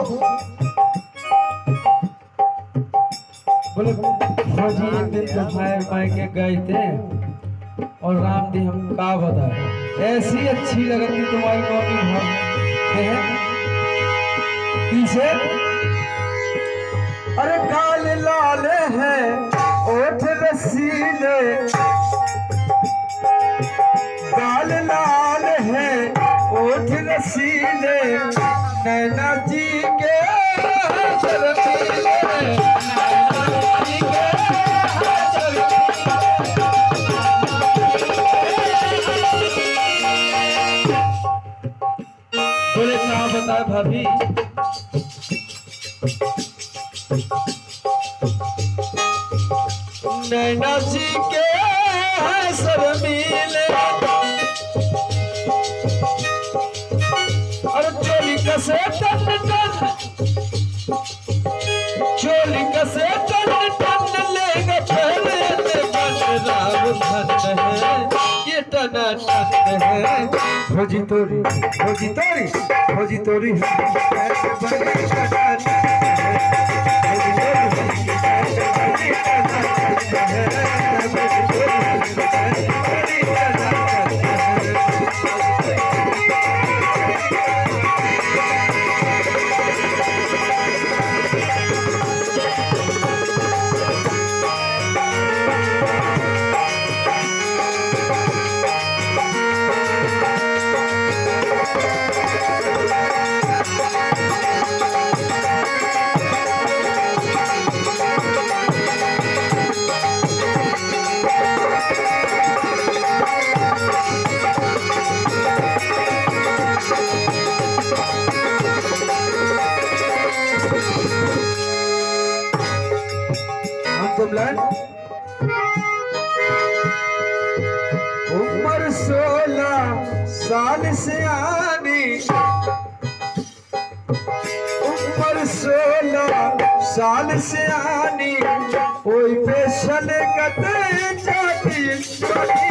बोले हाँ जी एक दिन तो भाई भाई के गए थे और राम दी हम का बताए ऐसी अच्छी लगती तुम्हारी मौनी है पीछे। अरे गाल लाल है ओठ रसीले, गाल लाल है ओठ रसीले, नैना जी के बोले क्या बताए भाभी। नैना जी के शर्मीले और चोली कसे टन टन, चोली कसे टन टन लेगा पहले राम धन है ये टना टन है। भोजी तोरी भोजी तोरी भोजी तोरी उम्र 16 साल से आनी, उम्र 16 साल से आनी, कोई पेशल कते जाती